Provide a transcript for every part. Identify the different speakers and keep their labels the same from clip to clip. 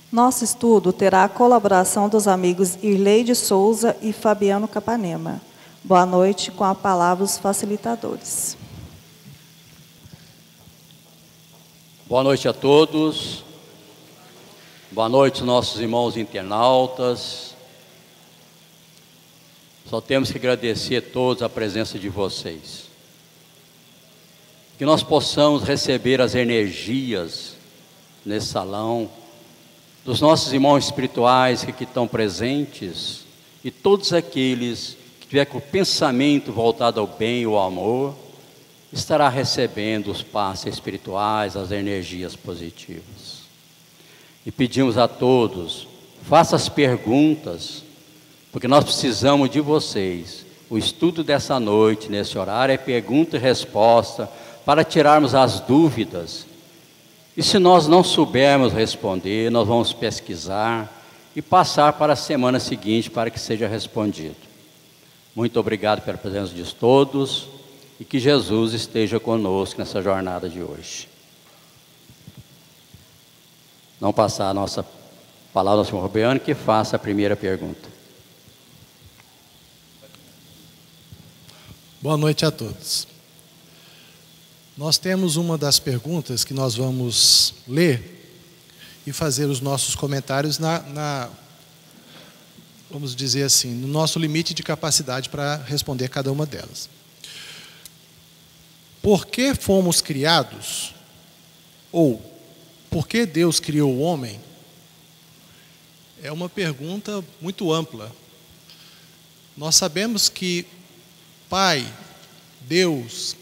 Speaker 1: Nosso estudo terá a colaboração dos amigos Irlei de Souza e Fabiano Capanema. Boa noite, com a palavra os facilitadores.
Speaker 2: Boa noite a todos. Boa noite, nossos irmãos internautas. Só temos que agradecer a todos a presença de vocês. Que nós possamos receber as energias nesse salão, dos nossos irmãos espirituais que estão presentes, e todos aqueles que tiver com o pensamento voltado ao bem e ao amor, estará recebendo os passes espirituais, as energias positivas. E pedimos a todos, façam as perguntas, porque nós precisamos de vocês. O estudo dessa noite, nesse horário, é pergunta e resposta, para tirarmos as dúvidas. E se nós não soubermos responder, nós vamos pesquisar e passar para a semana seguinte para que seja respondido. Muito obrigado pela presença de todos e que Jesus esteja conosco nessa jornada de hoje. Não passar a nossa palavra ao senhor Fabiano, que faça a primeira pergunta.
Speaker 3: Boa noite a todos. Nós temos uma das perguntas que nós vamos ler e fazer os nossos comentários vamos dizer assim, no nosso limite de capacidade para responder cada uma delas. Por que fomos criados? Ou, por que Deus criou o homem? É uma pergunta muito ampla. Nós sabemos que Pai, Deus,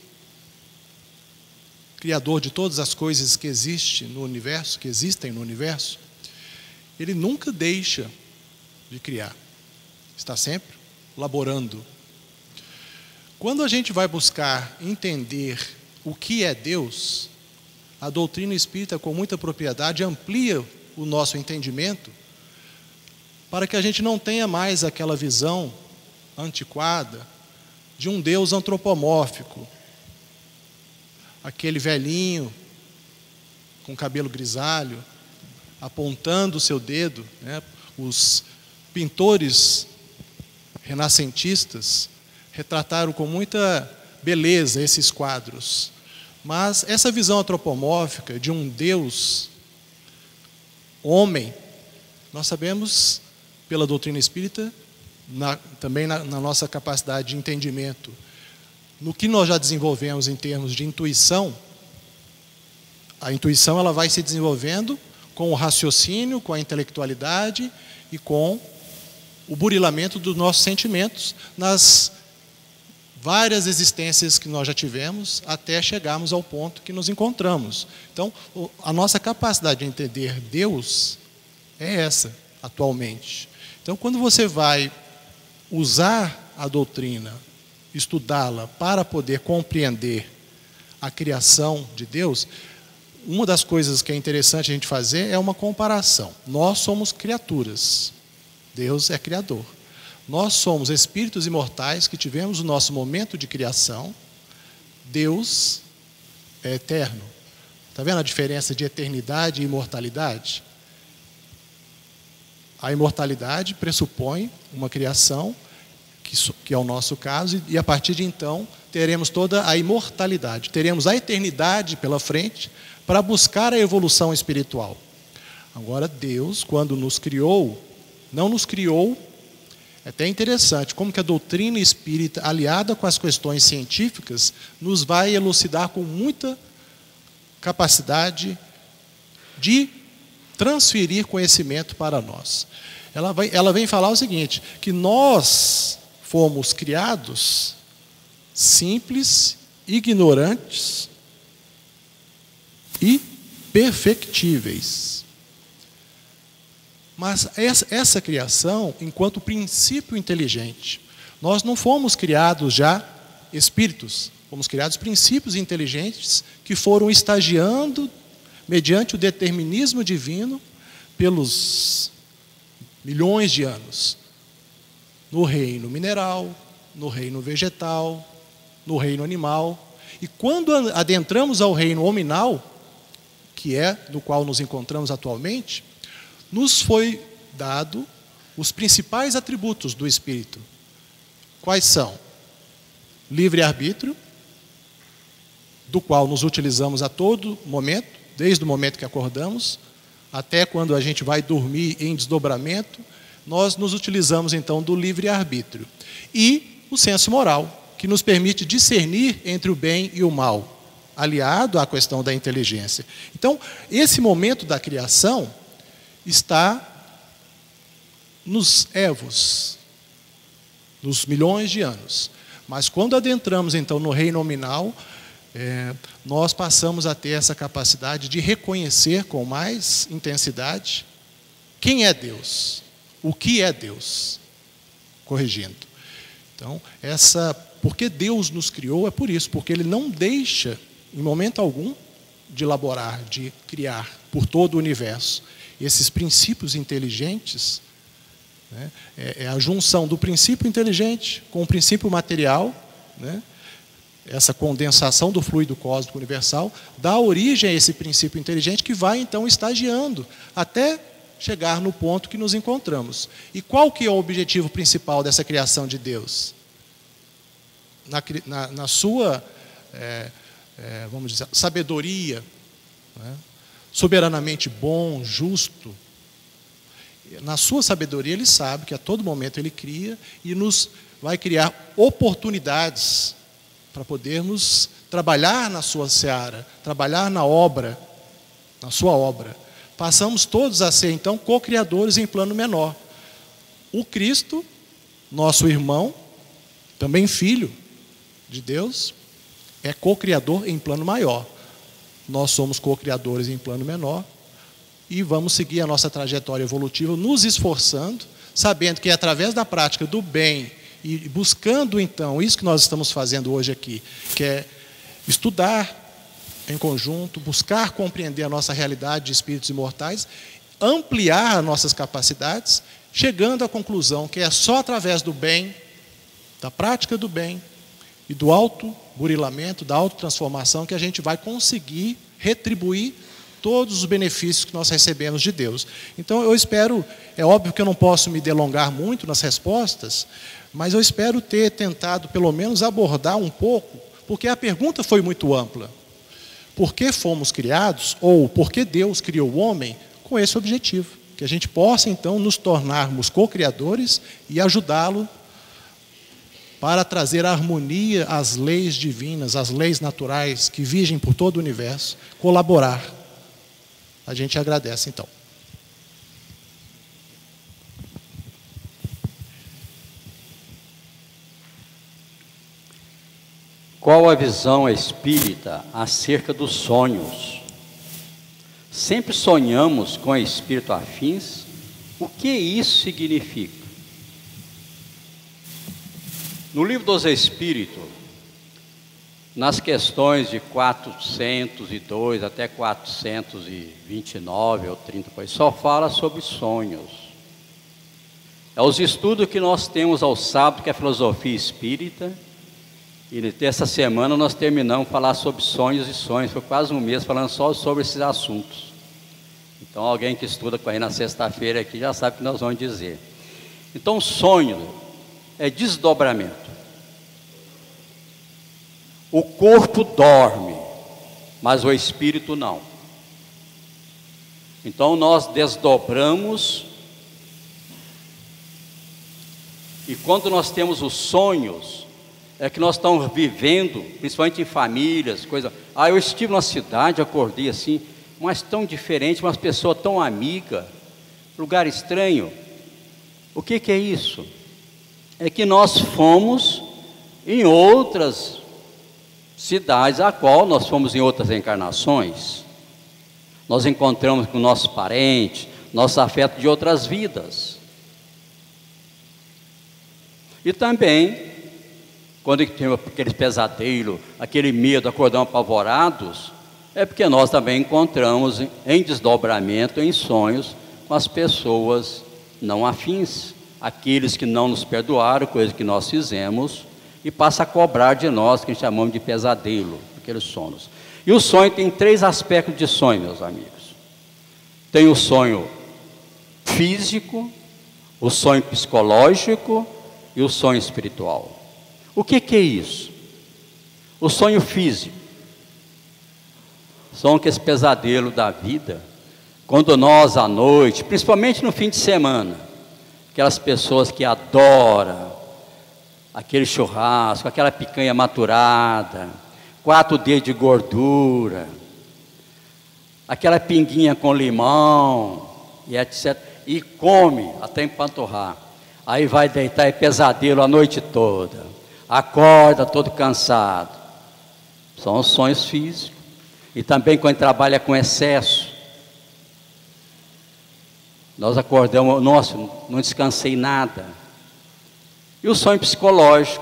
Speaker 3: Criador de todas as coisas que existem no universo, Ele nunca deixa de criar. Está sempre laborando. Quando a gente vai buscar entender o que é Deus, a doutrina espírita, com muita propriedade, amplia o nosso entendimento para que a gente não tenha mais aquela visão antiquada de um Deus antropomórfico, aquele velhinho com cabelo grisalho, apontando o seu dedo, né? Os pintores renascentistas retrataram com muita beleza esses quadros. Mas essa visão antropomórfica de um Deus homem, nós sabemos pela doutrina espírita, também na nossa capacidade de entendimento, no que nós já desenvolvemos em termos de intuição, a intuição ela vai se desenvolvendo com o raciocínio, com a intelectualidade e com o burilamento dos nossos sentimentos nas várias existências que nós já tivemos até chegarmos ao ponto que nos encontramos. Então, a nossa capacidade de entender Deus é essa, atualmente. Então, quando você vai usar a doutrina, estudá-la para poder compreender a criação de Deus, uma das coisas que é interessante a gente fazer é uma comparação. Nós somos criaturas, Deus é criador. Nós somos espíritos imortais que tivemos o nosso momento de criação, Deus é eterno. Está vendo a diferença de eternidade e imortalidade? A imortalidade pressupõe uma criação, que é o nosso caso, e a partir de então teremos toda a imortalidade, teremos a eternidade pela frente para buscar a evolução espiritual. Agora Deus, quando nos criou, não nos criou, é até interessante como que a doutrina espírita, aliada com as questões científicas, nos vai elucidar com muita capacidade de transferir conhecimento para nós. Ela vem falar o seguinte, que nós fomos criados simples, ignorantes e perfectíveis. Mas essa criação, enquanto princípio inteligente, nós não fomos criados já espíritos, fomos criados princípios inteligentes que foram estagiando mediante o determinismo divino pelos milhões de anos, no reino mineral, no reino vegetal, no reino animal. E quando adentramos ao reino hominal, que é do qual nos encontramos atualmente, nos foi dado os principais atributos do Espírito. Quais são? Livre-arbítrio, do qual nos utilizamos a todo momento, desde o momento que acordamos, até quando a gente vai dormir em desdobramento, nós nos utilizamos então do livre-arbítrio. E o senso moral, que nos permite discernir entre o bem e o mal, aliado à questão da inteligência. Então, esse momento da criação está nos evos, nos milhões de anos. Mas quando adentramos então no reino nominal, nós passamos a ter essa capacidade de reconhecer com mais intensidade quem é Deus, o que é Deus, corrigindo. Então, porque Deus nos criou, é por isso, porque Ele não deixa, em momento algum, de elaborar, de criar por todo o universo. Esses princípios inteligentes, né, é a junção do princípio inteligente com o princípio material, né, essa condensação do fluido cósmico universal, dá origem a esse princípio inteligente que vai, então, estagiando até chegar no ponto que nos encontramos. E qual que é o objetivo principal dessa criação de Deus? Na sua, vamos dizer, sabedoria, né, soberanamente bom, justo, na sua sabedoria Ele sabe que a todo momento Ele cria e nos vai criar oportunidades para podermos trabalhar na sua seara, trabalhar na obra, na sua obra. Passamos todos a ser, então, co-criadores em plano menor. O Cristo, nosso irmão, também filho de Deus, é co-criador em plano maior. Nós somos co-criadores em plano menor e vamos seguir a nossa trajetória evolutiva nos esforçando, sabendo que é através da prática do bem e buscando, então, isso que nós estamos fazendo hoje aqui, que é estudar em conjunto, buscar compreender a nossa realidade de espíritos imortais, ampliar nossas capacidades, chegando à conclusão que é só através do bem, da prática do bem e do autoburilamento, da autotransformação, que a gente vai conseguir retribuir todos os benefícios que nós recebemos de Deus. Então, eu espero, é óbvio que eu não posso me delongar muito nas respostas, mas eu espero ter tentado, pelo menos, abordar um pouco, porque a pergunta foi muito ampla. Por que fomos criados, ou por que Deus criou o homem, com esse objetivo? Que a gente possa, então, nos tornarmos co-criadores e ajudá-lo para trazer harmonia às leis divinas, às leis naturais que vigem por todo o universo, colaborar. A gente agradece, então.
Speaker 2: Qual a visão espírita acerca dos sonhos? Sempre sonhamos com espíritos afins? O que isso significa? No Livro dos Espíritos, nas questões de 402 até 429 ou 30, só fala sobre sonhos. É os estudos que nós temos ao sábado, que é a filosofia espírita. E dessa semana nós terminamos de falar sobre sonhos e sonhos. Foi quase um mês falando só sobre esses assuntos. Então alguém que estuda com a gente na sexta-feira aqui já sabe o que nós vamos dizer. Então sonho é desdobramento. O corpo dorme, mas o espírito não. Então nós desdobramos. E quando nós temos os sonhos, é que nós estamos vivendo, principalmente em famílias, coisa. Eu estive na cidade, acordei assim, mas tão diferente, umas pessoas tão amigas, lugar estranho. O que é isso? É que nós fomos em outras cidades, a qual nós fomos em outras encarnações. Nós encontramos com nossos parentes, nosso afeto de outras vidas. E também, quando tem aquele pesadelo, aquele medo, acordamos apavorados, é porque nós também encontramos em desdobramento, em sonhos, com as pessoas não afins, aqueles que não nos perdoaram, coisas que nós fizemos, e passa a cobrar de nós, que chamamos de pesadelo, aqueles sonhos. E o sonho tem 3 aspectos de sonho, meus amigos. Tem o sonho físico, o sonho psicológico e o sonho espiritual. O que é isso? O sonho físico são aqueles pesadelos da vida, quando nós à noite, principalmente no fim de semana, aquelas pessoas que adoram aquele churrasco, aquela picanha maturada, 4 dedos de gordura, aquela pinguinha com limão e etc. E come até empanturrar. Aí vai deitar e pesadelo a noite toda, acorda todo cansado. São os sonhos físicos. E também quando trabalha com excesso, nós acordamos, nossa, não descansei nada. E o sonho psicológico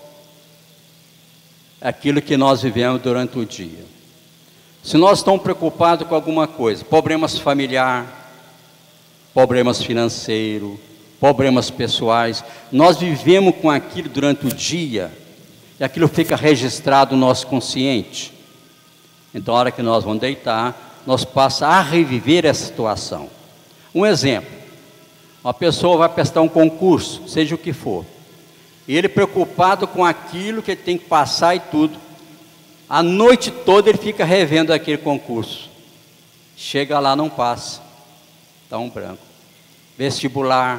Speaker 2: é aquilo que nós vivemos durante o dia. Se nós estamos preocupados com alguma coisa, problemas familiares, problemas financeiros, problemas pessoais, nós vivemos com aquilo durante o dia, e aquilo fica registrado no nosso consciente. Então, a hora que nós vamos deitar, nós passamos a reviver essa situação. Um exemplo, uma pessoa vai prestar um concurso, seja o que for, e ele preocupado com aquilo que ele tem que passar e tudo, a noite toda ele fica revendo aquele concurso, chega lá, não passa, está um branco. Vestibular,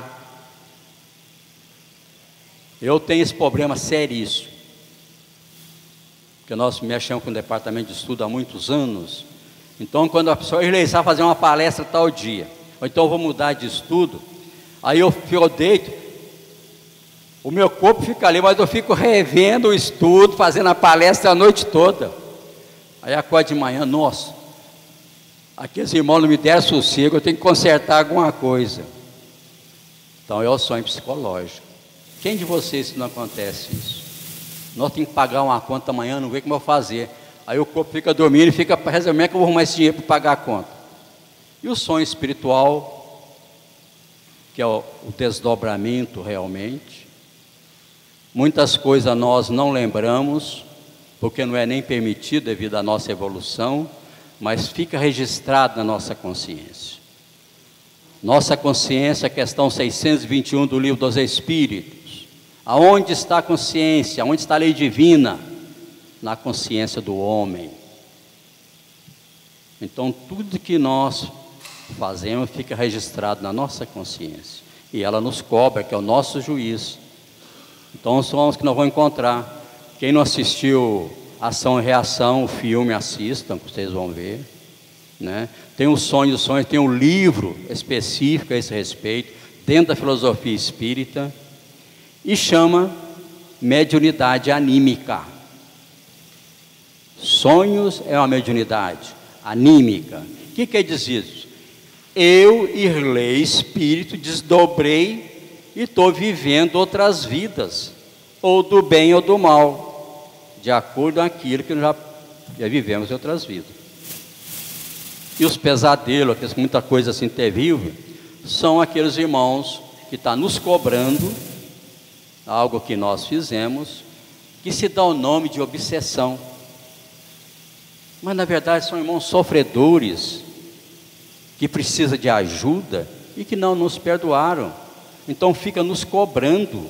Speaker 2: eu tenho esse problema seríssimo, porque nós mexemos com o departamento de estudo há muitos anos. Então, quando a pessoa vai fazer uma palestra tal dia, ou então eu vou mudar de estudo, aí eu deito, o meu corpo fica ali, mas eu fico revendo o estudo, fazendo a palestra a noite toda. Aí acordo de manhã, nossa, aqueles irmãos não me deram sossego, eu tenho que consertar alguma coisa. Então é o sonho psicológico. Quem de vocês não acontece isso? Nós temos que pagar uma conta amanhã, não vê como eu vou fazer. Aí o corpo fica dormindo e fica resolvendo como é que eu vou arrumar esse dinheiro para pagar a conta. E o sonho espiritual, que é o desdobramento realmente. Muitas coisas nós não lembramos, porque não é nem permitido devido à nossa evolução, mas fica registrado na nossa consciência. Nossa consciência, questão 621 do Livro dos Espíritos. Aonde está a consciência? Aonde está a lei divina? Na consciência do homem. Então, tudo que nós fazemos fica registrado na nossa consciência. E ela nos cobra, que é o nosso juiz. Então, são os que nós vamos encontrar. Quem não assistiu Ação e Reação, o filme, assistam, que vocês vão ver. Né? Tem os sonhos, tem um livro específico a esse respeito, dentro da filosofia espírita, e chama mediunidade anímica. Sonhos é uma mediunidade anímica. O que quer dizer isso? Eu, Irley, espírito, desdobrei e estou vivendo outras vidas, ou do bem ou do mal, de acordo com aquilo que nós já vivemos em outras vidas. E os pesadelos, aquelas muita coisa assim terrível, são aqueles irmãos que estão nos cobrando algo que nós fizemos, que se dá o nome de obsessão. Mas na verdade são irmãos sofredores, que precisam de ajuda e que não nos perdoaram. Então fica nos cobrando.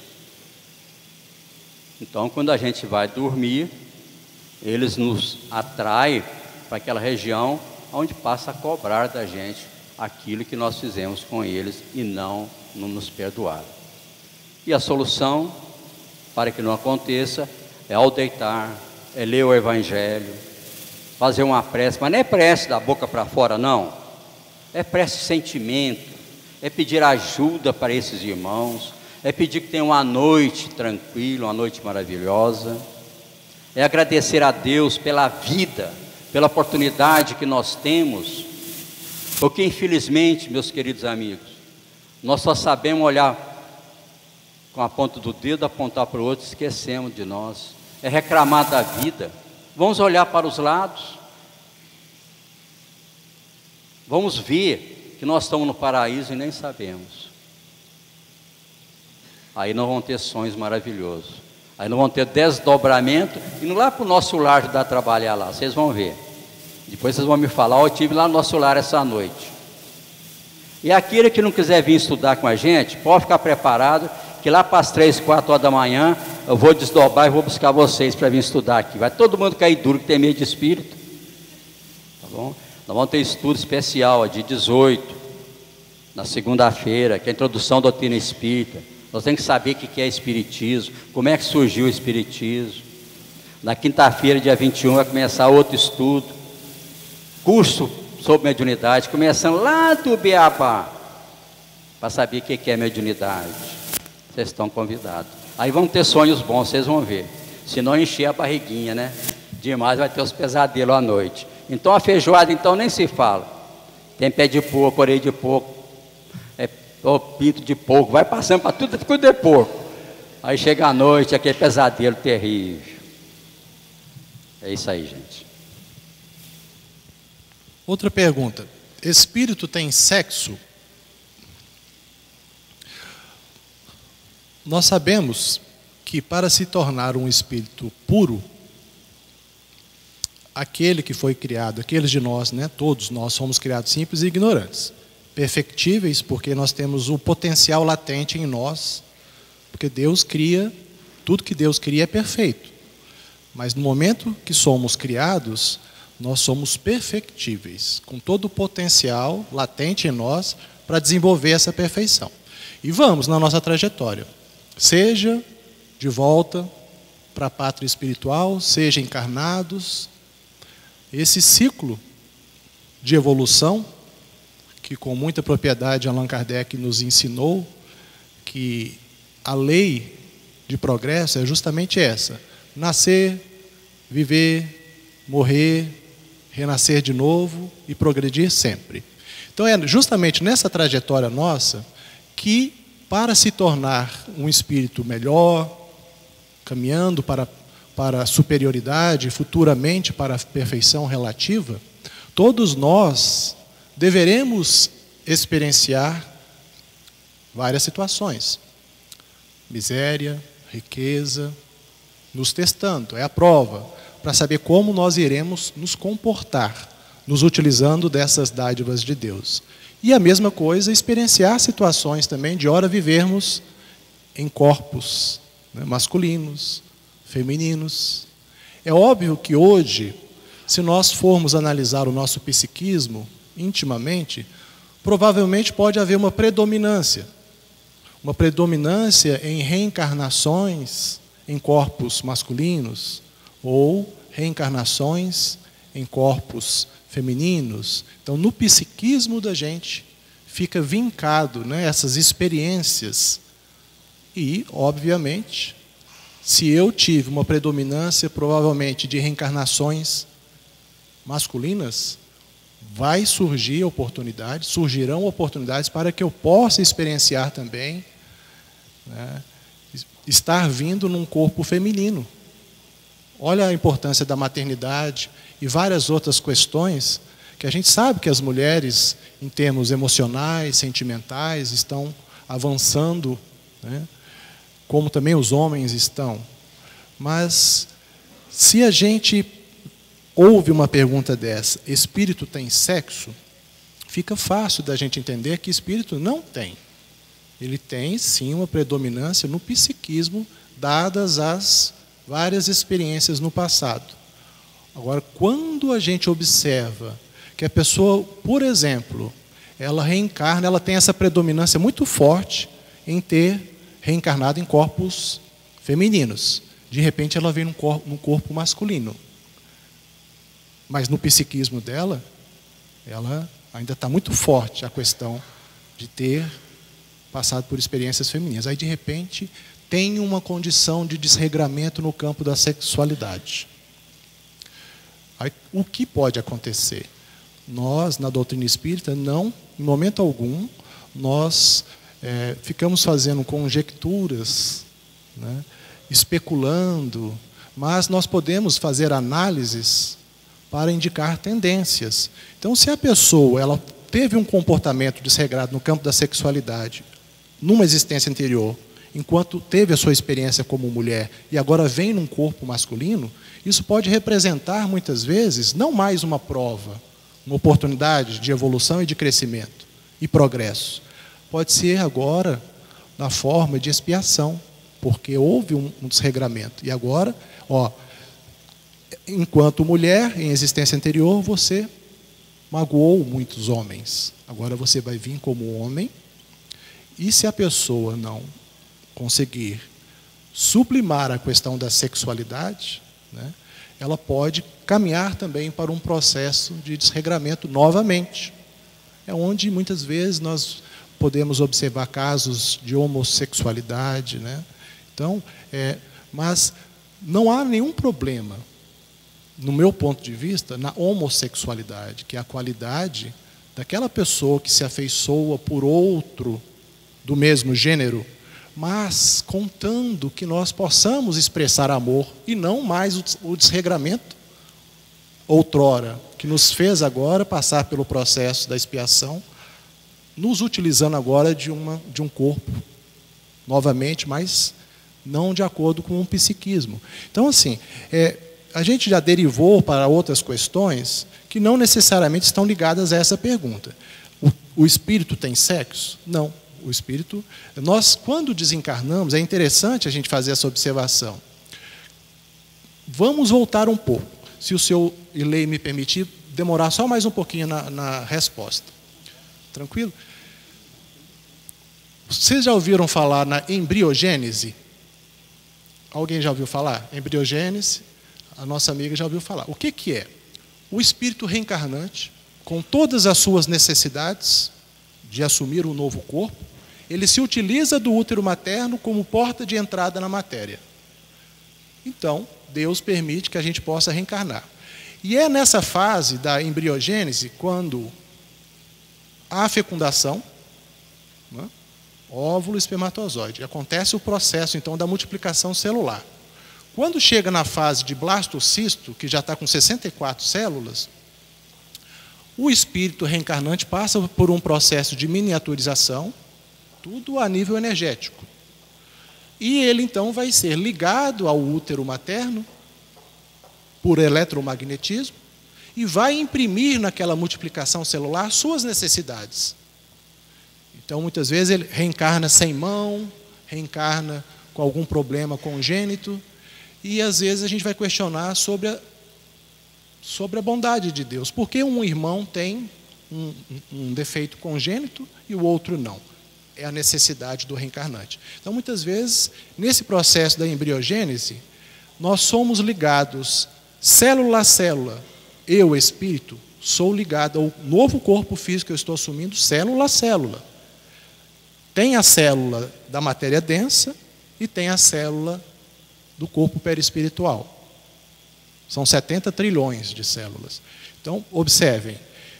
Speaker 2: Então quando a gente vai dormir, eles nos atraem para aquela região onde passa a cobrar da gente aquilo que nós fizemos com eles e não nos perdoaram. E a solução para que não aconteça é ao deitar, é ler o Evangelho, fazer uma prece, mas não é prece da boca para fora não, é prece de sentimento, é pedir ajuda para esses irmãos, é pedir que tenham uma noite tranquila, uma noite maravilhosa, é agradecer a Deus pela vida, pela oportunidade que nós temos, porque infelizmente, meus queridos amigos, nós só sabemos olhar com a ponta do dedo, apontar para o outro, esquecemos de nós, é reclamar da vida. Vamos olhar para os lados, vamos ver que nós estamos no paraíso e nem sabemos. Aí não vão ter sonhos maravilhosos, aí não vão ter desdobramento, indo lá para o nosso lar ajudar a trabalhar lá, vocês vão ver. Depois vocês vão me falar, eu estive lá no nosso lar essa noite. E aquele que não quiser vir estudar com a gente, pode ficar preparado, que lá para as 3, 4 horas da manhã, eu vou desdobrar e vou buscar vocês para vir estudar aqui. Vai todo mundo cair duro que tem medo de espírito. Tá bom? Nós vamos ter estudo especial, dia 18, na segunda-feira, que é a introdução à doutrina espírita. Nós temos que saber o que é espiritismo, como é que surgiu o espiritismo. Na quinta-feira, dia 21, vai começar outro estudo, curso sobre mediunidade, começando lá do Beabá, para saber o que é mediunidade. Vocês estão convidados. Aí vão ter sonhos bons, vocês vão ver. Se não encher a barriguinha, né? Demais vai ter os pesadelos à noite. Então a feijoada, então, nem se fala. Tem pé de porco, orelha de porco, pinto de porco, vai passando para tudo de porco. Aí chega a noite, aquele pesadelo terrível. É isso aí, gente.
Speaker 3: Outra pergunta. Espírito tem sexo? Nós sabemos que para se tornar um espírito puro, aquele que foi criado, aqueles de nós, né, todos nós somos criados simples e ignorantes. Perfectíveis porque nós temos o potencial latente em nós, porque Deus cria, tudo que Deus cria é perfeito. Mas no momento que somos criados, nós somos perfectíveis, com todo o potencial latente em nós para desenvolver essa perfeição. E vamos na nossa trajetória, seja de volta para a pátria espiritual, seja encarnados, esse ciclo de evolução, que com muita propriedade Allan Kardec nos ensinou, que a lei de progresso é justamente essa: nascer, viver, morrer, renascer de novo e progredir sempre. Então é justamente nessa trajetória nossa que, para se tornar um espírito melhor, caminhando para a superioridade, futuramente para a perfeição relativa, todos nós deveremos experienciar várias situações. Miséria, riqueza, nos testando, é a prova, para saber como nós iremos nos comportar, nos utilizando dessas dádivas de Deus. E a mesma coisa, experienciar situações também de ora vivermos em corpos, né, masculinos, femininos. É óbvio que hoje, se nós formos analisar o nosso psiquismo intimamente, provavelmente pode haver uma predominância em reencarnações em corpos masculinos ou reencarnações em corpos femininos. Então, no psiquismo da gente fica vincado, né, essas experiências. E, obviamente, se eu tive uma predominância provavelmente de reencarnações masculinas, surgirão oportunidades para que eu possa experienciar também, né, estar vindo num corpo feminino. Olha a importância da maternidade e várias outras questões que a gente sabe que as mulheres, em termos emocionais, sentimentais, estão avançando, né, como também os homens estão. Mas, se a gente ouve uma pergunta dessa, espírito tem sexo? Fica fácil da gente entender que espírito não tem. Ele tem, sim, uma predominância no psiquismo, dadas as várias experiências no passado. Agora, quando a gente observa que a pessoa, por exemplo, ela reencarna, ela tem essa predominância muito forte em ter reencarnado em corpos femininos. De repente, ela vem num corpo masculino. Mas no psiquismo dela, ela ainda está muito forte a questão de ter passado por experiências femininas. Aí, de repente, tem uma condição de desregramento no campo da sexualidade. Aí, o que pode acontecer? Nós, na doutrina espírita, não, em momento algum, nós ficamos fazendo conjecturas, né, especulando, mas nós podemos fazer análises para indicar tendências. Então, se a pessoa ela teve um comportamento desregrado no campo da sexualidade, numa existência anterior, enquanto teve a sua experiência como mulher e agora vem num corpo masculino, isso pode representar, muitas vezes, não mais uma prova, uma oportunidade de evolução e de crescimento, e progresso? Pode ser agora na forma de expiação, porque houve um desregramento. E agora, enquanto mulher, em existência anterior, você magoou muitos homens. Agora você vai vir como homem, e se a pessoa não conseguir sublimar a questão da sexualidade, né, ela pode caminhar também para um processo de desregramento novamente. É onde muitas vezes nós podemos observar casos de homossexualidade, né? Então, mas não há nenhum problema, no meu ponto de vista, na homossexualidade, que é a qualidade daquela pessoa que se afeiçoa por outro do mesmo gênero, mas contando que nós possamos expressar amor e não mais o desregramento outrora, que nos fez agora passar pelo processo da expiação, nos utilizando agora de um corpo, novamente, mas não de acordo com um psiquismo. Então, assim, a gente já derivou para outras questões que não necessariamente estão ligadas a essa pergunta. O espírito tem sexo? Não. O espírito, nós, quando desencarnamos, é interessante a gente fazer essa observação. Vamos voltar um pouco, se o senhor Ilei me permitir, demorar só mais um pouquinho na resposta. Tranquilo? Vocês já ouviram falar na embriogênese? Alguém já ouviu falar? Embriogênese, a nossa amiga já ouviu falar. O que é? O espírito reencarnante, com todas as suas necessidades de assumir um novo corpo, ele se utiliza do útero materno como porta de entrada na matéria. Então, Deus permite que a gente possa reencarnar. E é nessa fase da embriogênese, quando há a fecundação, né? Óvulo e espermatozoide. Acontece o processo, então, da multiplicação celular. Quando chega na fase de blastocisto, que já está com 64 células, o espírito reencarnante passa por um processo de miniaturização, tudo a nível energético. E ele, então, vai ser ligado ao útero materno por eletromagnetismo e vai imprimir naquela multiplicação celular suas necessidades. Então, muitas vezes, ele reencarna sem mão, reencarna com algum problema congênito, e, às vezes, a gente vai questionar sobre a bondade de Deus. Por que um irmão tem um defeito congênito e o outro não? É a necessidade do reencarnante. Então, muitas vezes, nesse processo da embriogênese, nós somos ligados célula a célula. Eu, espírito, sou ligado ao novo corpo físico que eu estou assumindo, célula a célula. Tem a célula da matéria densa e tem a célula do corpo perispiritual. São 70 trilhões de células. Então, observem,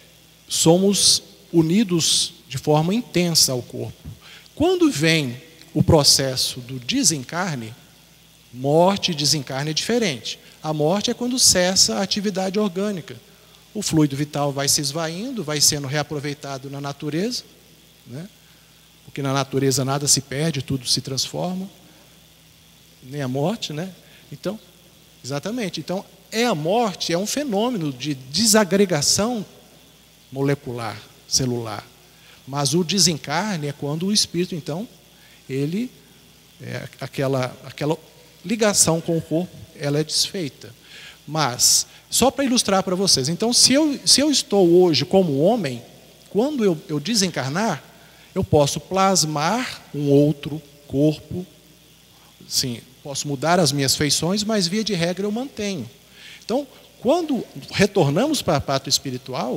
Speaker 3: somos unidos de forma intensa ao corpo. Quando vem o processo do desencarne, morte e desencarne é diferente. A morte é quando cessa a atividade orgânica. O fluido vital vai se esvaindo, vai sendo reaproveitado na natureza, né? Porque na natureza nada se perde, tudo se transforma, nem a morte, né? Então, exatamente. Então, a morte é um fenômeno de desagregação molecular, celular. Mas o desencarne é quando o espírito, então, ele aquela ligação com o corpo, ela é desfeita. Mas, só para ilustrar para vocês, então, se eu estou hoje como homem, quando eu desencarnar, eu posso plasmar um outro corpo, sim, posso mudar as minhas feições, mas, via de regra, eu mantenho. Então, quando retornamos para a pátria espiritual,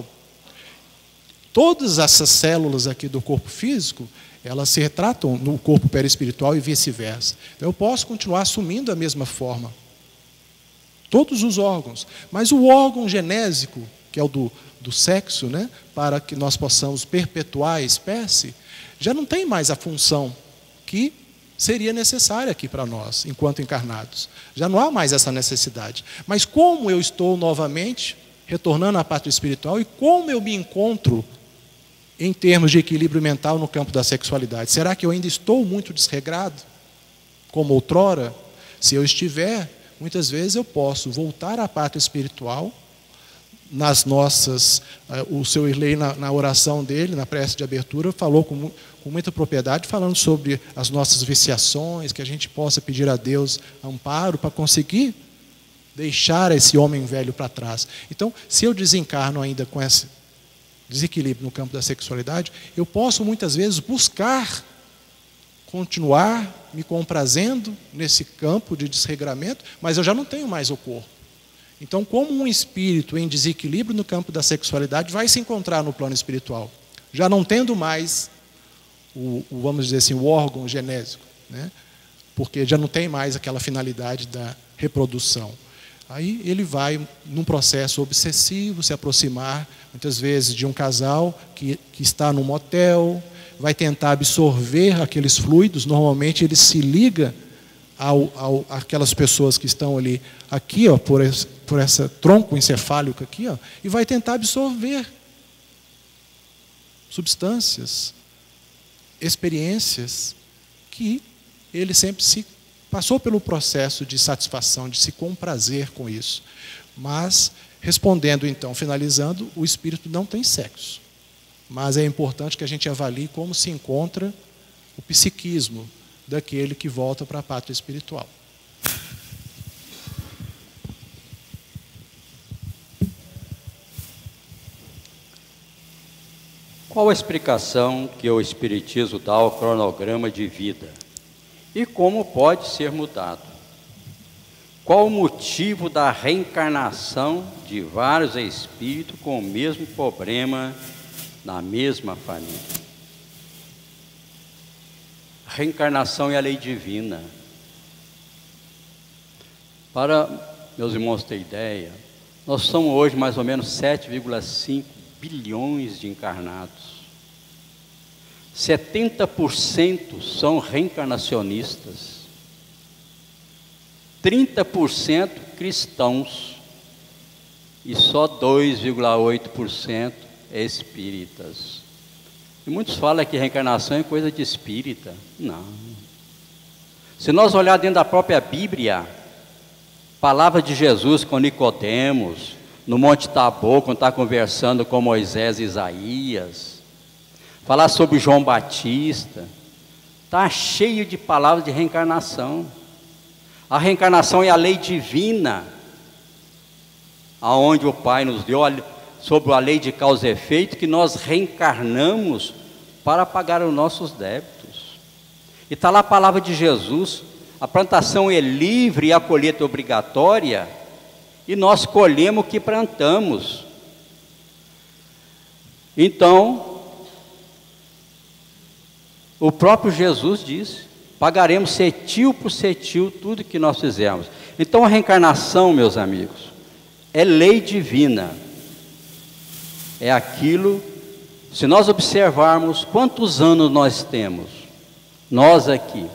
Speaker 3: todas essas células aqui do corpo físico, elas se retratam no corpo perispiritual e vice-versa. Então, eu posso continuar assumindo a mesma forma. Todos os órgãos. Mas o órgão genésico, que é o do sexo, né, para que nós possamos perpetuar a espécie, já não tem mais a função que seria necessária aqui para nós, enquanto encarnados. Já não há mais essa necessidade. Mas como eu estou novamente retornando à pátria espiritual e como eu me encontro em termos de equilíbrio mental no campo da sexualidade? Será que eu ainda estou muito desregrado, como outrora? Se eu estiver, muitas vezes eu posso voltar à pátria espiritual nas nossas, o seu Irley na oração dele, na prece de abertura, falou com muita propriedade, falando sobre as nossas viciações, que a gente possa pedir a Deus amparo para conseguir deixar esse homem velho para trás. Então, se eu desencarno ainda com esse desequilíbrio no campo da sexualidade, eu posso muitas vezes buscar continuar me comprazendo nesse campo de desregramento, mas eu já não tenho mais o corpo. Então, como um espírito em desequilíbrio no campo da sexualidade vai se encontrar no plano espiritual, já não tendo mais vamos dizer assim, o órgão genésico, né? Porque já não tem mais aquela finalidade da reprodução. Aí ele vai, num processo obsessivo, se aproximar, muitas vezes, de um casal que está num motel, vai tentar absorver aqueles fluidos. Normalmente ele se liga aquelas pessoas que estão ali, aqui, ó, por esse tronco encefálico aqui, ó, e vai tentar absorver substâncias, experiências que ele sempre se passou pelo processo de satisfação, de se comprazer com isso. Mas, respondendo então, finalizando, o espírito não tem sexo. Mas é importante que a gente avalie como se encontra o psiquismo daquele que volta para a pátria espiritual.
Speaker 2: Qual a explicação que o Espiritismo dá ao cronograma de vida? E como pode ser mudado? Qual o motivo da reencarnação de vários espíritos com o mesmo problema na mesma família? Reencarnação é a lei divina. Para meus irmãos terem ideia, nós somos hoje mais ou menos 7,5 bilhões de encarnados. 70% são reencarnacionistas, 30% cristãos e só 2,8% espíritas. E muitos falam que reencarnação é coisa de espírita. Não. Se nós olharmos dentro da própria Bíblia, palavra de Jesus com Nicodemos, no Monte Tabor, quando está conversando com Moisés e Isaías, falar sobre João Batista, está cheio de palavras de reencarnação. A reencarnação é a lei divina, aonde o Pai nos deu sobre a lei de causa e efeito, que nós reencarnamos para pagar os nossos débitos. E está lá a palavra de Jesus: a plantação é livre e a colheita é obrigatória, e nós colhemos o que plantamos. Então, o próprio Jesus disse: pagaremos cetil por cetil tudo que nós fizermos. Então a reencarnação, meus amigos, é lei divina. É aquilo, se nós observarmos quantos anos nós temos, nós aqui,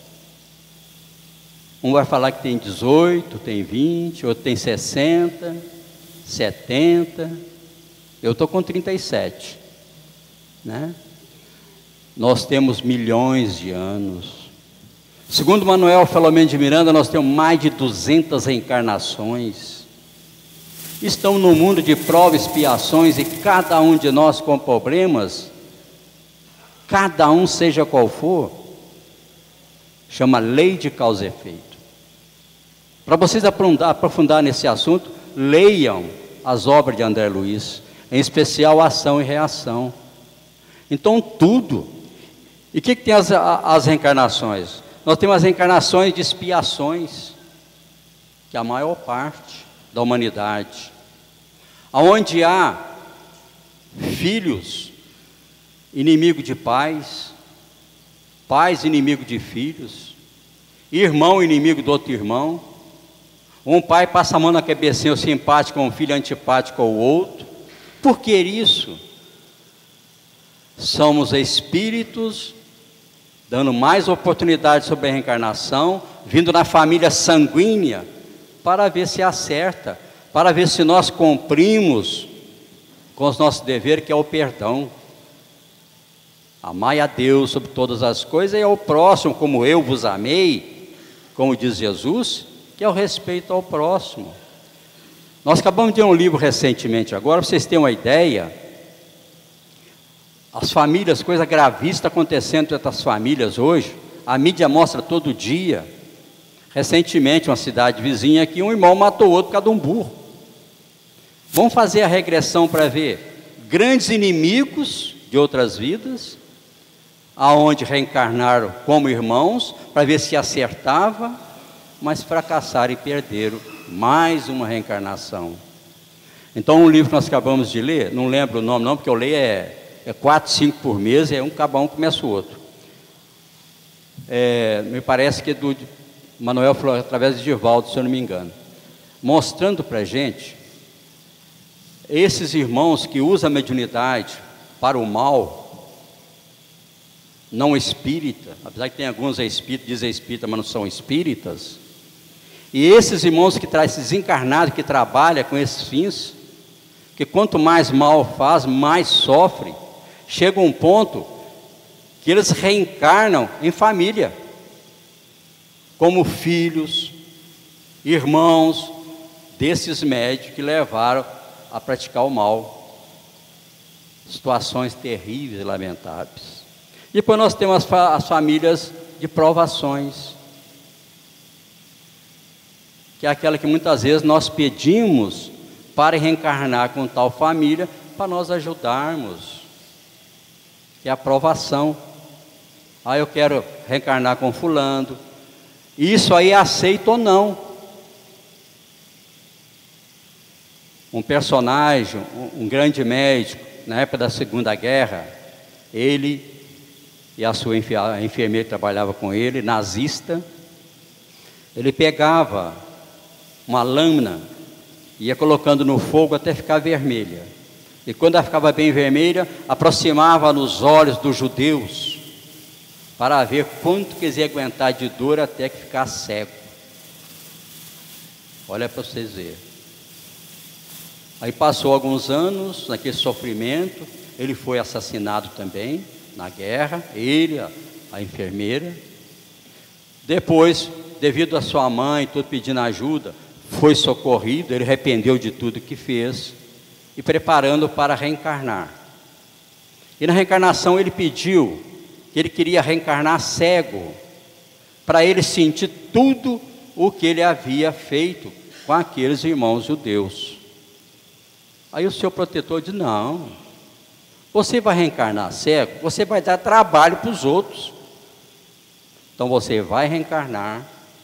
Speaker 2: um vai falar que tem 18, tem 20, outro tem 60, 70, eu estou com 37, né? Nós temos milhões de anos. Segundo Manuel Filomeno de Miranda, nós temos mais de 200 reencarnações. Estamos num mundo de provas e expiações, e cada um de nós com problemas, cada um seja qual for, chama lei de causa e efeito. Para vocês aprofundar nesse assunto, leiam as obras de André Luiz, em especial Ação e Reação. Então tudo. E o que tem as reencarnações? Nós temos as reencarnações de expiações, que é a maior parte da humanidade, aonde há filhos inimigo de pais, pais inimigo de filhos, irmão inimigo do outro irmão, um pai passa a mão na cabecinha, o simpático, um filho antipático ao outro. Por que isso? Somos espíritos dando mais oportunidades sobre a reencarnação, vindo na família sanguínea, para ver se acerta, para ver se nós cumprimos com os nossos deveres, que é o perdão. Amai a Deus sobre todas as coisas e ao próximo como eu vos amei, como diz Jesus, que é o respeito ao próximo. Nós acabamos de ler um livro recentemente agora, para vocês terem uma ideia, as famílias, coisa gravíssima está acontecendo entre as famílias hoje, a mídia mostra todo dia. Recentemente, uma cidade vizinha aqui, um irmão matou o outro por causa de um burro. Vamos fazer a regressão para ver grandes inimigos de outras vidas, aonde reencarnaram como irmãos, para ver se acertava, mas fracassaram e perderam mais uma reencarnação. Então, um livro que nós acabamos de ler, não lembro o nome não, porque eu leio é 4, 5 por mês, cada um começa o outro. Me parece que é do Manuel falou através de Divaldo, se eu não me engano, mostrando para a gente esses irmãos que usam a mediunidade para o mal, não espírita, apesar que tem alguns dizem espírita, mas não são espíritas, e esses irmãos que trazem, esses desencarnados que trabalham com esses fins, que quanto mais mal faz, mais sofre, chega um ponto que eles reencarnam em família, como filhos, irmãos desses médios que levaram a praticar o mal. Situações terríveis e lamentáveis. Depois nós temos as famílias de provações, que é aquela que muitas vezes nós pedimos para reencarnar com tal família, para nós ajudarmos, que é a provação. Eu quero reencarnar com fulano, isso aí é aceito ou não. Um personagem, um grande médico, na época da Segunda Guerra, ele e a sua enfermeira que trabalhava com ele, nazista, ele pegava uma lâmina, ia colocando no fogo até ficar vermelha. E quando ela ficava bem vermelha, aproximava nos olhos dos judeus, para ver quanto que eles iam aguentar de dor até que ficar cego. Olha para vocês verem. Aí passou alguns anos naquele sofrimento, ele foi assassinado também na guerra, ele, a enfermeira. Depois, devido a sua mãe, tudo pedindo ajuda, foi socorrido, ele arrependeu de tudo que fez e preparando para reencarnar. E na reencarnação ele pediu que ele queria reencarnar cego, para ele sentir tudo o que ele havia feito com aqueles irmãos judeus. Aí o seu protetor disse: não, você vai reencarnar cego, você vai dar trabalho para os outros. Então você vai reencarnar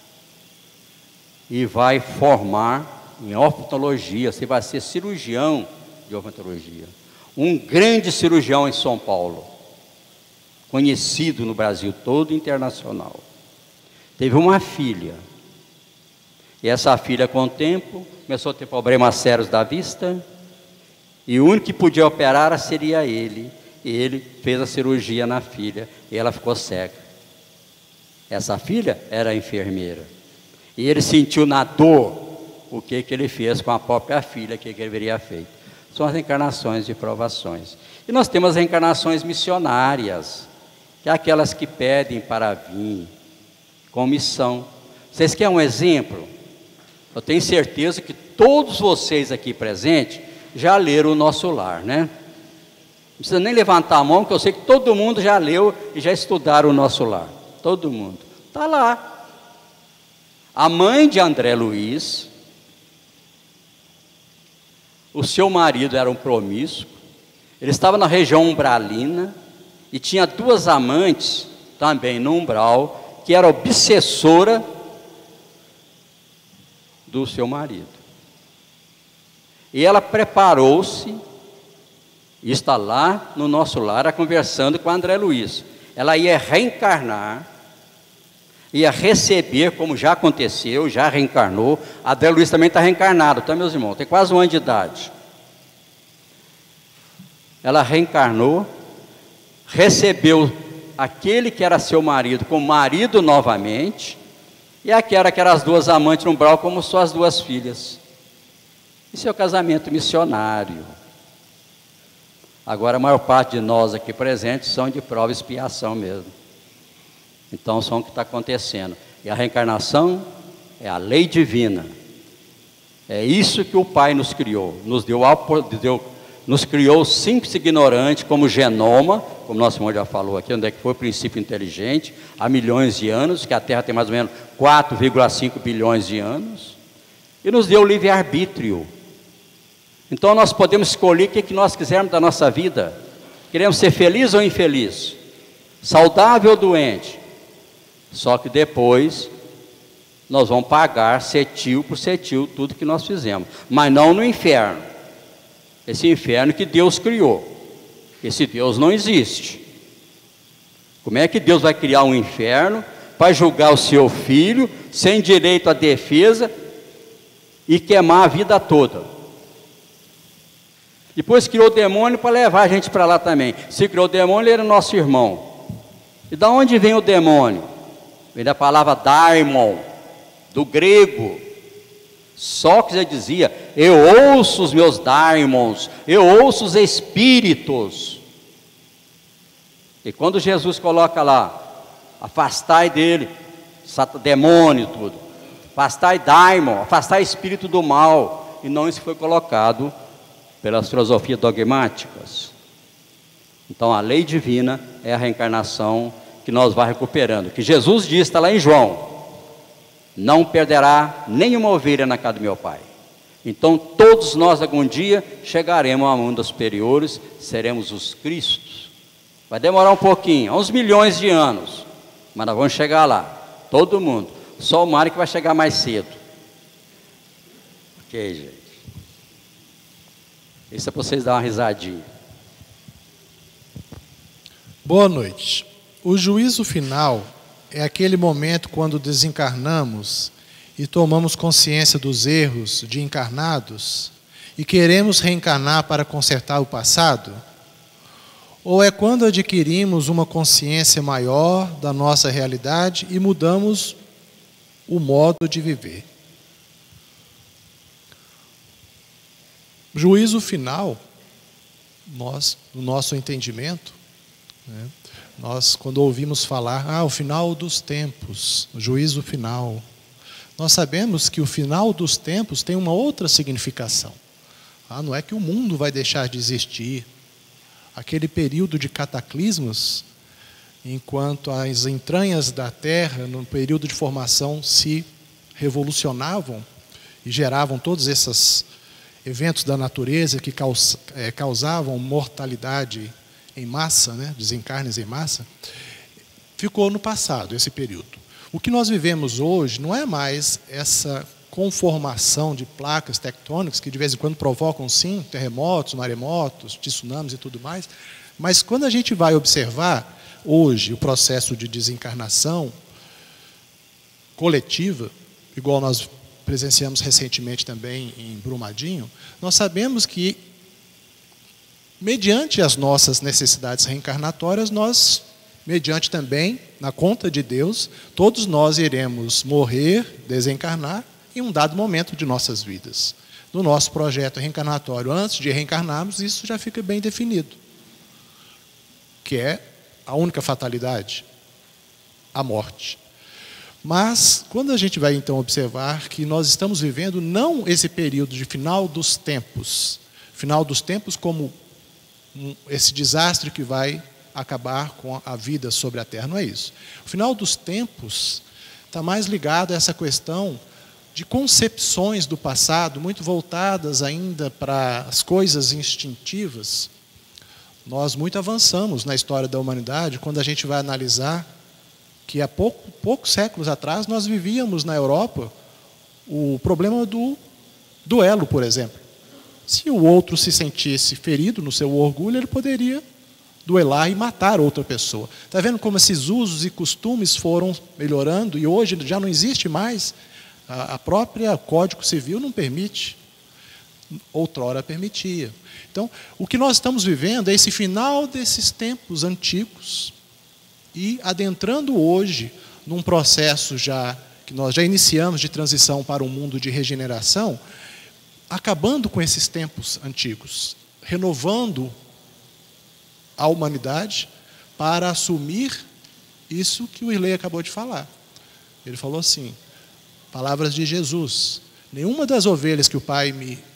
Speaker 2: e vai formar em oftalmologia, você vai ser cirurgião de oftalmologia. Um grande cirurgião em São Paulo, conhecido no Brasil todo, internacional. Teve uma filha, e essa filha com o tempo começou a ter problemas sérios da vista, e o único que podia operar seria ele, e ele fez a cirurgia na filha, e ela ficou cega. Essa filha era enfermeira, e ele sentiu na dor o que ele fez com a própria filha, que ele deveria feito. São as reencarnações de provações. E nós temos as reencarnações missionárias, que é aquelas que pedem para vir com missão. Vocês querem um exemplo? Eu tenho certeza que todos vocês aqui presentes já leram O Nosso Lar, né? Não precisa nem levantar a mão, porque eu sei que todo mundo já leu e já estudaram O Nosso Lar. Todo mundo. Está lá. A mãe de André Luiz, o seu marido era um promíscuo, ele estava na região umbralina e tinha duas amantes também no umbral, que era obsessora do seu marido. E ela preparou-se, e está lá no Nosso Lar, conversando com André Luiz. Ela ia reencarnar, ia receber, como já aconteceu, já reencarnou. André Luiz também está reencarnado, tá, meus irmãos? Tem quase 1 ano de idade. Ela reencarnou, recebeu aquele que era seu marido como marido novamente, e aquela que eram as duas amantes no umbral como suas duas filhas. Isso é o casamento missionário. Agora a maior parte de nós aqui presentes são de prova e expiação mesmo. Então são o que está acontecendo. E a reencarnação é a lei divina. É isso que o Pai nos criou. Nos criou simples e ignorante, como genoma, como nosso irmão já falou aqui, onde é que foi o princípio inteligente, há milhões de anos, que a Terra tem mais ou menos 4,5 bilhões de anos, e nos deu livre-arbítrio. Então nós podemos escolher o que nós quisermos da nossa vida. Queremos ser feliz ou infeliz, saudável ou doente. Só que depois nós vamos pagar cetil por cetil tudo que nós fizemos, mas não no inferno. Esse inferno que Deus criou. Esse Deus não existe. Como é que Deus vai criar um inferno para julgar o seu filho sem direito à defesa e queimar a vida toda? Depois criou o demônio para levar a gente para lá também. Se criou o demônio, ele era nosso irmão. E da onde vem o demônio? Vem da palavra daimon, do grego. Sócrates dizia: eu ouço os meus daimons, eu ouço os espíritos. E quando Jesus coloca lá, afastai dele, demônio tudo, afastai daimon, afastai espírito do mal, e não isso foi colocado pelas filosofias dogmáticas. Então a lei divina é a reencarnação que nós vamos recuperando, que Jesus disse, está lá em João: não perderá nenhuma ovelha na casa do meu Pai. Então todos nós algum dia chegaremos a mundos superiores, seremos os Cristos. Vai demorar um pouquinho, uns milhões de anos, mas nós vamos chegar lá, todo mundo. Só o Mário que vai chegar mais cedo. Ok, gente. Isso é para vocês darem uma risadinha.
Speaker 3: Boa noite. O juízo final é aquele momento quando desencarnamos e tomamos consciência dos erros de encarnados e queremos reencarnar para consertar o passado? Ou é quando adquirimos uma consciência maior da nossa realidade e mudamos o modo de viver? Juízo final, no nosso entendimento, né, nós quando ouvimos falar, o final dos tempos, o juízo final, nós sabemos que o final dos tempos tem uma outra significação. Não é que o mundo vai deixar de existir. Aquele período de cataclismos, enquanto as entranhas da Terra, no período de formação, se revolucionavam e geravam todos esses eventos da natureza que causavam mortalidade em massa, né, desencarnes em massa, ficou no passado esse período. O que nós vivemos hoje não é mais essa conformação de placas tectônicas que de vez em quando provocam, sim, terremotos, maremotos, tsunamis e tudo mais, mas quando a gente vai observar hoje o processo de desencarnação coletiva, igual nós presenciamos recentemente também em Brumadinho, nós sabemos que, mediante as nossas necessidades reencarnatórias, nós, mediante também, na conta de Deus, todos nós iremos morrer, desencarnar, em um dado momento de nossas vidas. No nosso projeto reencarnatório, antes de reencarnarmos, isso já fica bem definido, que é a única fatalidade, a morte. Mas, quando a gente vai então observar que nós estamos vivendo não esse período de final dos tempos como esse desastre que vai acabar com a vida sobre a Terra, não é isso. O final dos tempos está mais ligado a essa questão de concepções do passado, muito voltadas ainda para as coisas instintivas. Nós muito avançamos na história da humanidade, quando a gente vai analisar que há poucos séculos atrás nós vivíamos na Europa o problema do duelo, por exemplo. Se o outro se sentisse ferido no seu orgulho, ele poderia duelar e matar outra pessoa. Está vendo como esses usos e costumes foram melhorando e hoje já não existe mais? A própria Código Civil não permite. Outrora permitia. Então, o que nós estamos vivendo é esse final desses tempos antigos e adentrando hoje num processo que nós já iniciamos de transição para um mundo de regeneração, acabando com esses tempos antigos, renovando a humanidade para assumir isso que o Irley acabou de falar. Ele falou assim, palavras de Jesus: Nenhuma das ovelhas que o Pai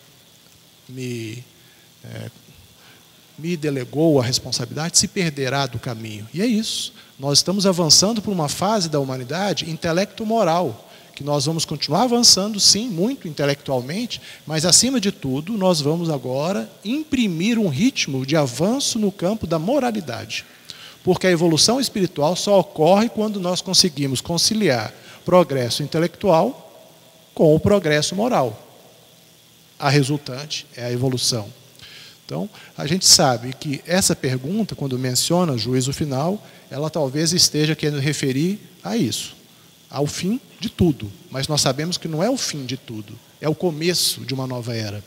Speaker 3: me delegou a responsabilidade se perderá do caminho. E é isso. Nós estamos avançando por uma fase da humanidade intelecto-moral, que nós vamos continuar avançando, sim, muito intelectualmente, mas, acima de tudo, nós vamos agora imprimir um ritmo de avanço no campo da moralidade. Porque a evolução espiritual só ocorre quando nós conseguimos conciliar progresso intelectual com o progresso moral. A resultante é a evolução. Então, a gente sabe que essa pergunta, quando menciona juízo final, ela talvez esteja querendo referir a isso, ao fim de tudo. Mas nós sabemos que não é o fim de tudo, é o começo de uma nova era.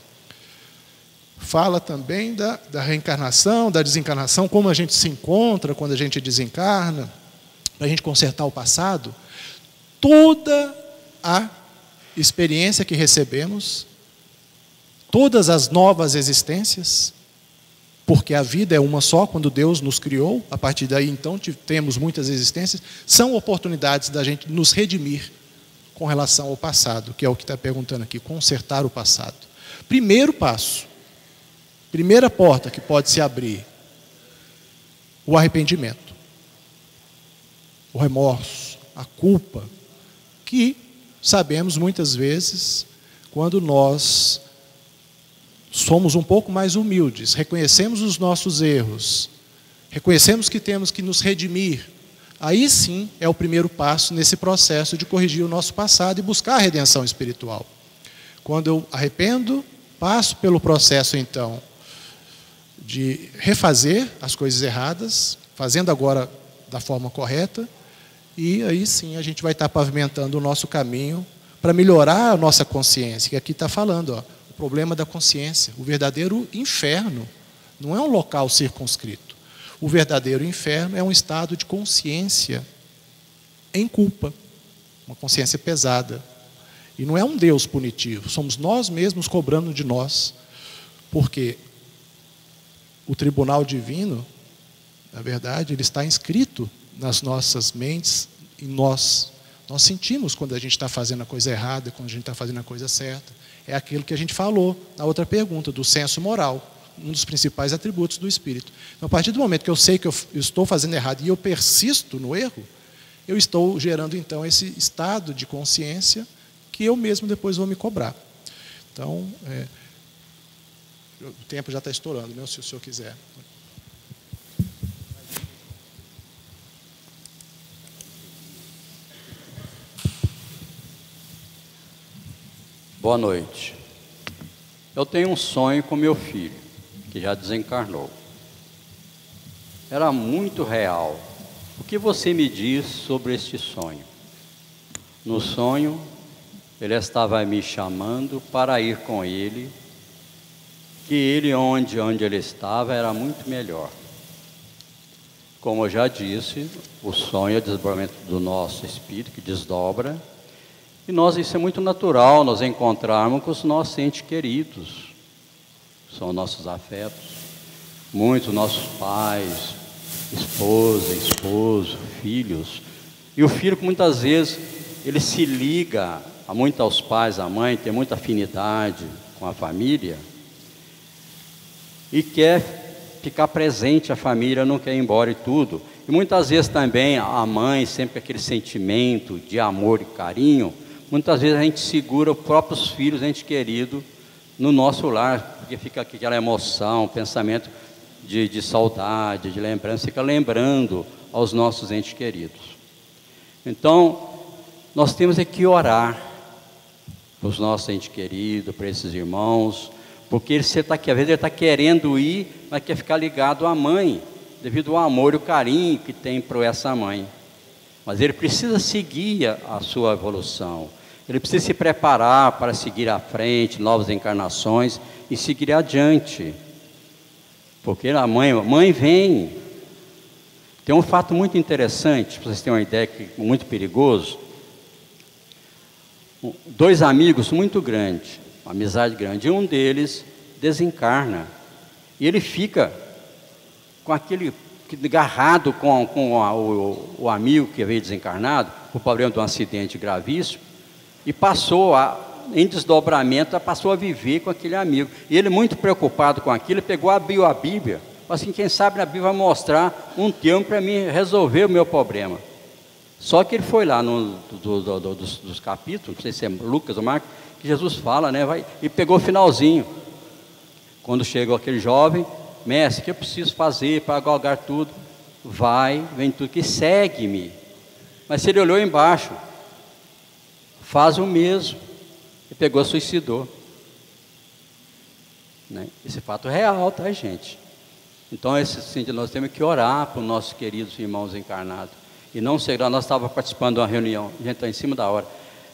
Speaker 3: Fala também da reencarnação, da desencarnação, como a gente se encontra quando a gente desencarna, para a gente consertar o passado. Toda a experiência que recebemos, todas as novas existências, porque a vida é uma só, quando Deus nos criou, a partir daí então temos muitas existências, são oportunidades da gente nos redimir com relação ao passado, que é o que está perguntando aqui, consertar o passado. Primeiro passo, primeira porta que pode se abrir, o arrependimento, o remorso, a culpa, que sabemos muitas vezes quando nós somos um pouco mais humildes, reconhecemos os nossos erros, reconhecemos que temos que nos redimir, aí sim é o primeiro passo nesse processo de corrigir o nosso passado e buscar a redenção espiritual. Quando eu arrependo, passo pelo processo então de refazer as coisas erradas, fazendo agora da forma correta, e aí sim a gente vai estar pavimentando o nosso caminho para melhorar a nossa consciência, que aqui está falando, ó, o problema da consciência. O verdadeiro inferno não é um local circunscrito. O verdadeiro inferno é um estado de consciência em culpa, uma consciência pesada. E não é um Deus punitivo, somos nós mesmos cobrando de nós, porque o tribunal divino, na verdade, ele está inscrito nas nossas mentes, e nós sentimos quando a gente está fazendo a coisa errada, quando a gente está fazendo a coisa certa. É aquilo que a gente falou na outra pergunta, do senso moral, um dos principais atributos do espírito. Então, a partir do momento que eu sei que eu estou fazendo errado e eu persisto no erro, eu estou gerando então esse estado de consciência que eu mesmo depois vou me cobrar. Então, o tempo já está estourando, né, se o senhor quiser.
Speaker 2: Boa noite. Eu tenho um sonho com meu filho, que já desencarnou. Era muito real. O que você me diz sobre este sonho? No sonho, ele estava me chamando para ir com ele, que ele, onde ele estava, era muito melhor. Como eu já disse, o sonho é o desdobramento do nosso espírito, que desdobra. E nós, isso é muito natural, nós encontrarmos com os nossos entes queridos, são nossos afetos, muitos nossos pais, esposa, esposo, filhos. E o filho, muitas vezes, ele se liga muito aos pais, à mãe, tem muita afinidade com a família, e quer ficar presente, a família não quer ir embora e tudo. E muitas vezes também a mãe, sempre aquele sentimento de amor e carinho, muitas vezes a gente segura os próprios filhos, ente querido, no nosso lar, porque fica aquela emoção, pensamento de saudade, de lembrança, fica lembrando aos nossos entes queridos. Então, nós temos que orar para os nossos entes queridos, para esses irmãos, porque às vezes ele está querendo ir, mas quer ficar ligado à mãe, devido ao amor e o carinho que tem por essa mãe. Mas ele precisa seguir a sua evolução. Ele precisa se preparar para seguir à frente, novas encarnações e seguir adiante. Porque a mãe vem. Tem um fato muito interessante, para vocês terem uma ideia, que é muito perigoso. Dois amigos muito grandes, uma amizade grande, e um deles desencarna. E ele fica com aquele agarrado com o amigo que veio desencarnado, por problema de um acidente gravíssimo, e passou a em desdobramento, ela passou a viver com aquele amigo. E ele, muito preocupado com aquilo, pegou, abriu a Bíblia, falou assim, quem sabe na Bíblia vai mostrar um termo para mim resolver o meu problema. Só que ele foi lá num dos capítulos, não sei se é Lucas ou Marcos, que Jesus fala, né, e pegou o finalzinho. Quando chegou aquele jovem, mestre, o que eu preciso fazer para galgar tudo? Vai, vem tudo, que segue-me. Mas se ele olhou embaixo, faz o mesmo, e pegou, suicidou. Né? Esse fato é real, tá, gente? Então, nós temos que orar para os nossos queridos irmãos encarnados. E não sei, nós estávamos participando de uma reunião, a gente está em cima da hora.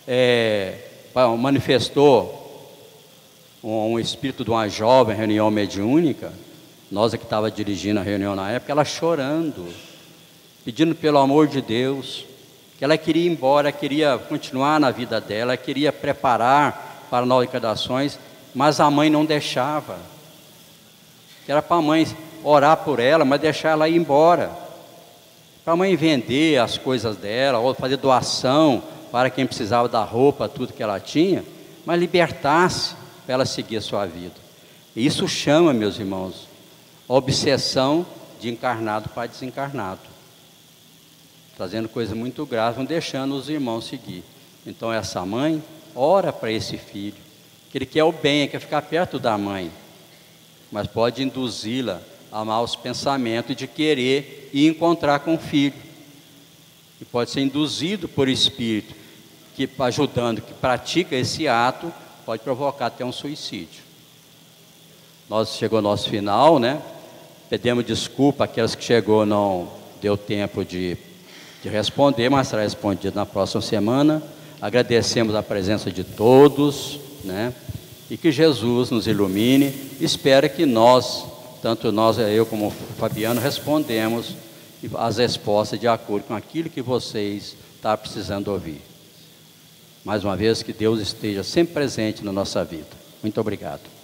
Speaker 2: Manifestou um espírito de uma jovem, reunião mediúnica. Nós que estava dirigindo a reunião na época, ela chorando, pedindo pelo amor de Deus, que ela queria ir embora, queria continuar na vida dela, queria preparar para novas encarnações, mas a mãe não deixava. Que era para a mãe orar por ela, mas deixar ela ir embora. Para a mãe vender as coisas dela, ou fazer doação para quem precisava da roupa, tudo que ela tinha, mas libertar-se para ela seguir a sua vida. E isso chama, meus irmãos, a obsessão de encarnado para desencarnado, trazendo coisas muito graves, não deixando os irmãos seguir. Então essa mãe ora para esse filho, que ele quer o bem, quer ficar perto da mãe, mas pode induzi-la a maus pensamentos de querer ir encontrar com o filho, e pode ser induzido por espírito que ajudando, que pratica esse ato, pode provocar até um suicídio. Chegou ao nosso final, né? Pedimos desculpa àquelas que chegou, não deu tempo de responder, mas será respondido na próxima semana. Agradecemos a presença de todos, né? E que Jesus nos ilumine. Espero que nós, tanto nós, eu como o Fabiano, respondemos as respostas de acordo com aquilo que vocês estão precisando ouvir. Mais uma vez, que Deus esteja sempre presente na nossa vida. Muito obrigado.